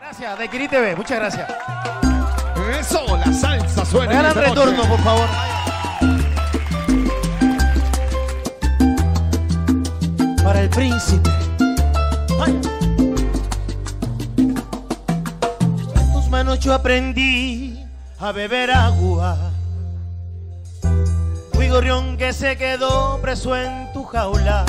Gracias, de Kiri TV, muchas gracias. Eso, la salsa suena. Regalan retorno, por favor. Para el príncipe. Ay. En tus manos yo aprendí a beber agua. Fui gorrión que se quedó preso en tu jaula.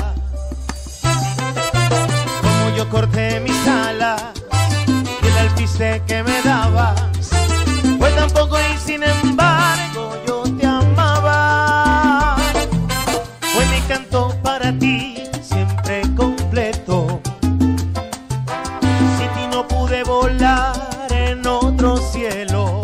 Como yo corté mis alas y el alpiste que me dabas fue tan poco y sin embargo yo te amaba. Fue mi canto para ti siempre completo. Sin ti no pude volar en otro cielo,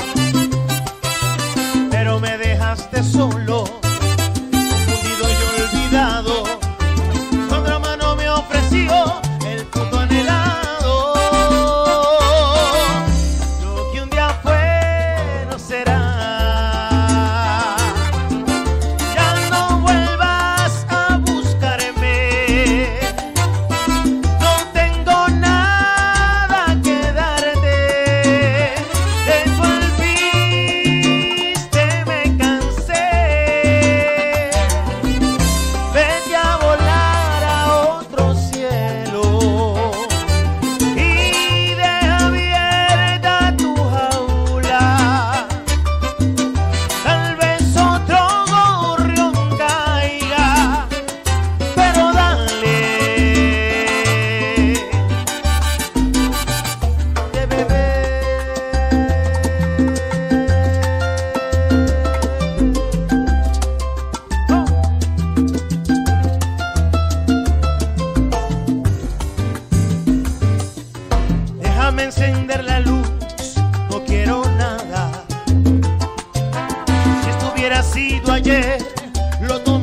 pero me dejaste solo, confundido y olvidado. Otra mano me ofreció el fruto anhelado. Lo que un día fue no será. Ya no vuelvas a buscarme. No tengo nada que darte. De tu alpiste me cansé. Vete a volar a otro cielo y deja abierta tu jaula. Tal vez otro gorrión caiga, pero dale de beber. Oh. Déjame encender la luz, no quiero nada. Si esto hubiera sido ayer, lo